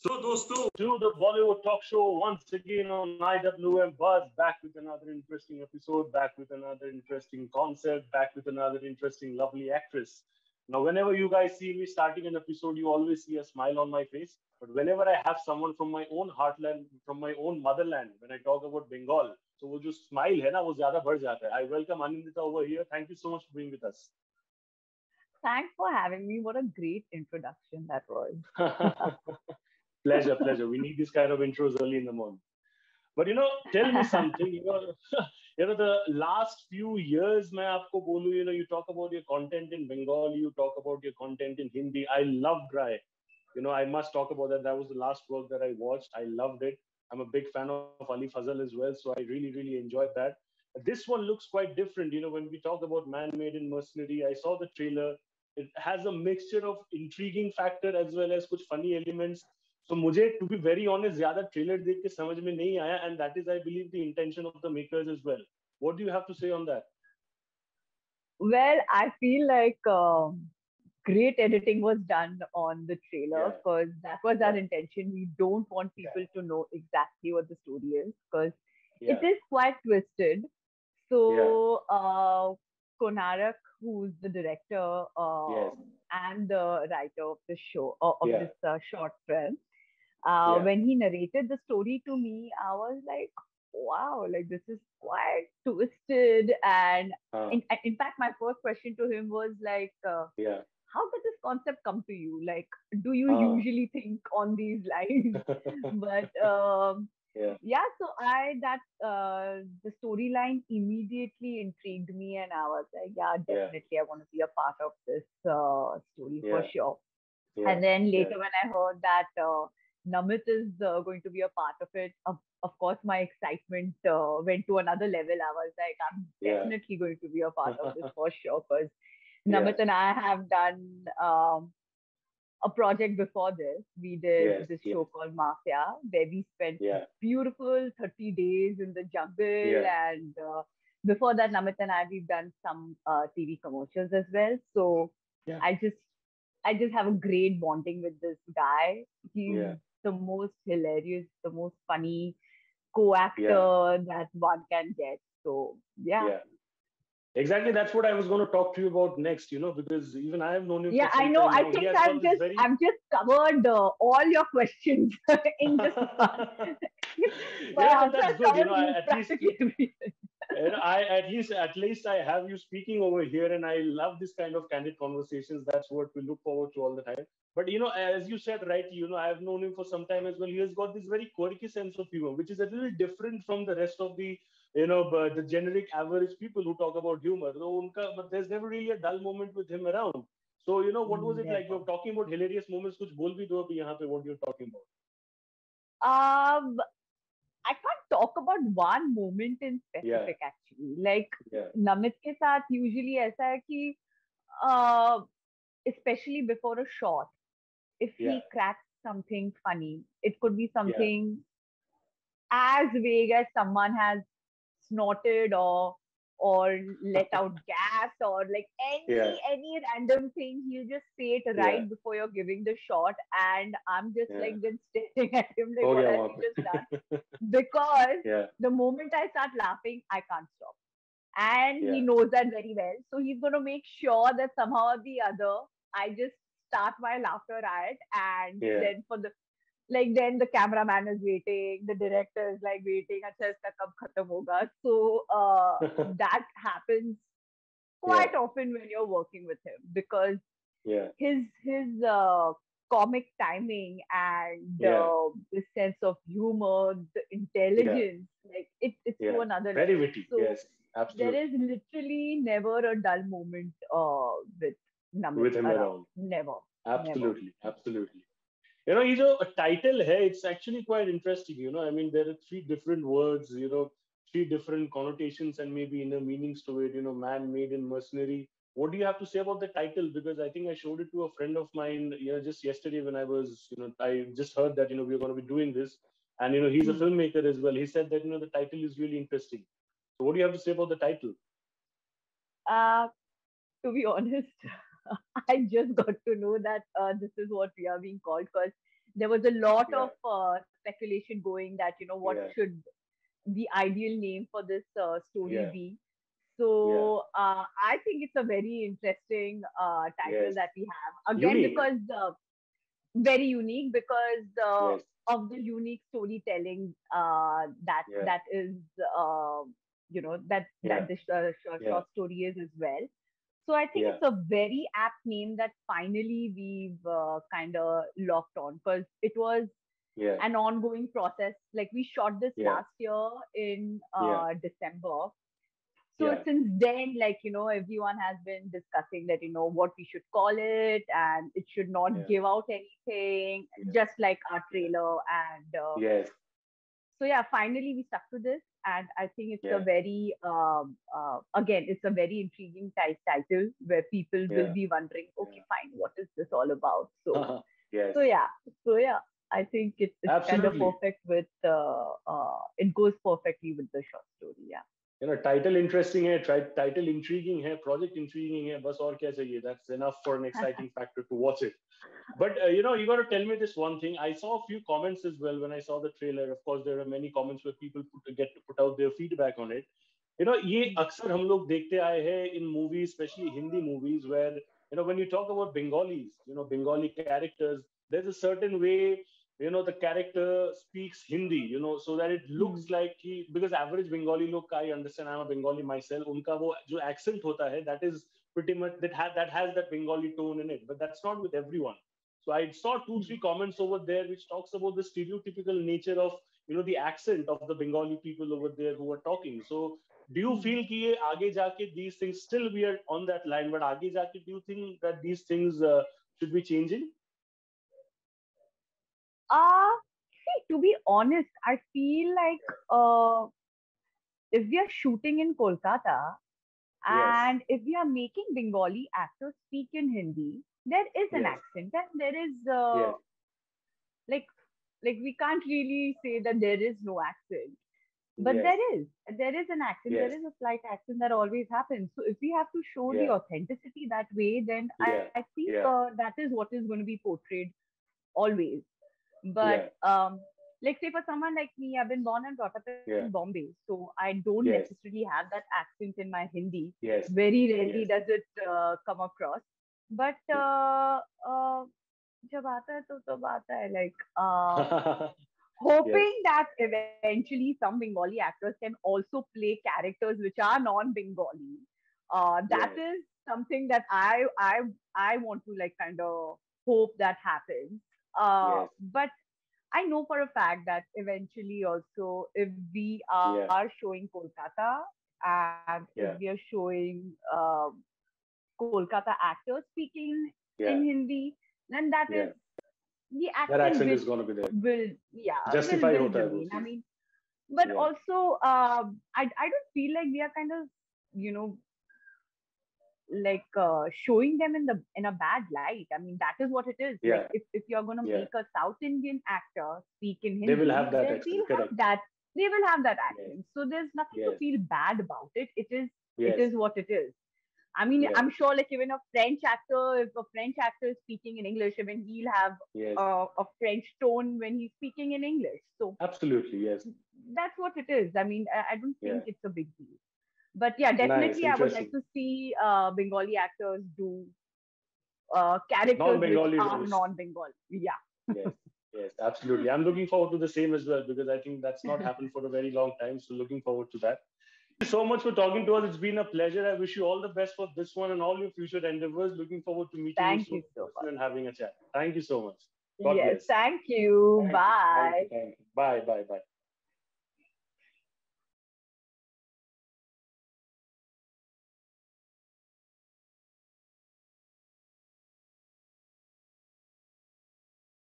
So, dosto, to the Bollywood talk show once again on IWM Buzz, back with another interesting episode, back with another interesting concept, back with another interesting, lovely actress. Now, whenever you guys see me starting an episode, you always see a smile on my face. But whenever I have someone from my own heartland, from my own motherland, when I talk about Bengal, so वो जो smile है ना वो ज़्यादा बढ़ जाता है. I welcome Anindita over here. Thank you so much for being with us. Thanks for having me. What a great introduction that was. Pleasure, pleasure. We need this kind of intros early in the morning. But tell me something. The last few years, मैं आपको बोलूँ, you talk about your content in Bengali, you talk about your content in Hindi. I loved Rai. I must talk about that. That was the last work that I watched. I loved it. I'm a big fan of Ali Fazal as well, so I really, really enjoyed that. This one looks quite different. When we talk about Man-Made and Mercenary, I saw the trailer. It has a mixture of intriguing factor as well as कुछ funny elements. So मुझे, to be very honest, ज़्यादा trailer देख के समझ में नहीं आया, and that is, I believe, the intention of the makers as well. What do you have to say on that? Well, I feel like great editing was done on the trailer because that was our intention. We don't want people to know exactly what the story is because it is quite twisted. So Konarak, who's the director and the writer of the show, of this short film, when he narrated the story to me, I was like, wow, like this is quite twisted. And in fact, my first question to him was like, how did this concept come to you? Like, do you usually think on these lines? But so the storyline immediately intrigued me, and I was like, definitely, I want to be a part of this story for sure. And then later, when I heard that Namit is going to be a part of it, of course, my excitement went to another level. I was like, I'm definitely going to be a part of this for sure, because Namit and I have done a project before this. We did this show called Mafia, where we spent beautiful 30 days in the jungle. And before that, Namit and I, we've done some TV commercials as well. So I just have a great bonding with this guy. He's the most hilarious, the most funny co-actor that one can get. So, Exactly, that's what I was going to talk to you about next, because even I have known him for some time. Know. I think I've just covered all your questions in just one. But that's good. At least I have you speaking over here, and I love this kind of candid conversations. That's what we look forward to all the time. But as you said, right, I have known him for some time as well. He has got this very quirky sense of humor, which is a little different from the rest of the but the generic average people who talk about humor. But there's never really a dull moment with him around. So, what was it like? You're talking about hilarious moments. Kuch bol bhi do abhi yahan pe what you're talking about. I can't talk about one moment in specific actually. Like Namit ke saath usually aisa hai ki, especially before a shot, if he cracks something funny, it could be something as vague as someone has snorted or let out gas or like any random thing. He'll just say it right before you're giving the shot, and I'm just like then staring at him like, what has he just done? Because the moment I start laughing, I can't stop, and he knows that very well. So he's going to make sure that somehow or the other I just start my laughter at, and then then the cameraman is waiting, the director is like waiting, acha iska kab khatam hoga. So that happens quite often when you're working with him, because his comic timing and the sense of humor, the intelligence, like it's to another level. Very witty. So yes, absolutely. There is literally never a dull moment with Namit with him around. Never. Absolutely, never. Absolutely. A title hai, it's actually quite interesting. I mean, there are three different words, three different connotations and maybe inner meanings to it, man, made, and mercenary. What do you have to say about the title? Because I think I showed it to a friend of mine, just yesterday when I was, I just heard that, we're going to be doing this. And, he's a filmmaker as well. He said that, the title is really interesting. So what do you have to say about the title? To be honest, I just got to know that this is what we are being called, because there was a lot Yeah. of speculation going that, what Yeah. should the ideal name for this story Yeah. be. Yeah. So I think it's a very interesting title Yes. that we have. Again, Unique. because very unique, because Yes. of the unique storytelling that Yeah. that is, that Yeah. the Yeah. short story is as well. So I think Yeah. it's a very apt name that finally we've kind of locked on, because it was Yeah. an ongoing process. Like, we shot this Yeah. last year in Yeah. December. So Yeah. since then, like, everyone has been discussing that, what we should call it, and it should not Yeah. give out anything, Yeah. just like our Yeah. trailer. And Yes. so yeah, finally we stuck to this, and I think it's a Yeah. very again, it's a very intriguing title where people will Yeah. be wondering, okay, Yeah. fine, what is this all about? So Yes. so yeah, so yeah, I think it's kind of Absolutely. perfect with it goes perfectly with the short story. Yeah. Title interesting है, title intriguing है, project intriguing है, बस और क्या चाहिए? That's enough for an exciting factor to watch it. But you got to tell me this one thing. I saw a few comments as well when I saw the trailer. Of course, there are many comments where people get to put out their feedback on it. ये अक्सर हम लोग देखते आए हैं in movies, especially Hindi movies, where when you talk about Bengalis, Bengali characters, there's a certain way the character speaks Hindi, so that it looks like because average Bengali look, I understand, I'm a Bengali myself, unka wo jo accent hota hai, that is pretty much that has that Bengali tone in it, but that's not with everyone. So I saw 2-3 comments over there which talks about the stereotypical nature of the accent of the Bengali people over there who are talking. So do you feel कि ये आगे जाके these things, still we are on that line, but आगे जाके do you think that these things should be changing? See, to be honest, I feel like if we are shooting in Kolkata and if we are making Bengali actors speak in Hindi, there is an accent, and there is like we can't really say that there is no accent, but there is an accent, there is a slight accent that always happens. So if we have to show the authenticity that way, then I think that is what is going to be portrayed always. But like, say for someone like me, I've been born and brought up in Bombay, so I don't necessarily have that accent in my Hindi. Very rarely does it come across. But जब आता है तो तब आता है, like hoping that eventually some Bengali actors can also play characters which are non-Bengali. That is something that I want to, like, kind of hope that happens. But I know for a fact that eventually also, if we are showing Kolkata and if we are showing Kolkata actors speaking in Hindi, then that is the accent is going to be there. Will justify will remain. I mean, but also I don't feel like we are kind of like showing them in a bad light. I mean, that is what it is. Like, if you're going to make a South Indian actor speak in Hindi, they will have that accent. They will have that accent. So there's nothing to feel bad about it. It is what it is. I mean, I'm sure, like, even a French actor, if a French actor is speaking in English, even he'll have a French tone when he's speaking in English. So absolutely, yes, that's what it is. I mean, I don't think it's a big deal. But yeah, definitely, I would like to see Bengali actors do characters which are non-Bengali. Yes, absolutely. I'm looking forward to the same as well, because I think that's not happened for a very long time. So looking forward to that. Thank you so much for talking to us. It's been a pleasure. I wish you all the best for this one and all your future endeavors. Looking forward to meeting you soon and having a chat. Thank you so much. God bless. Thank you. Bye. Thank you. Bye.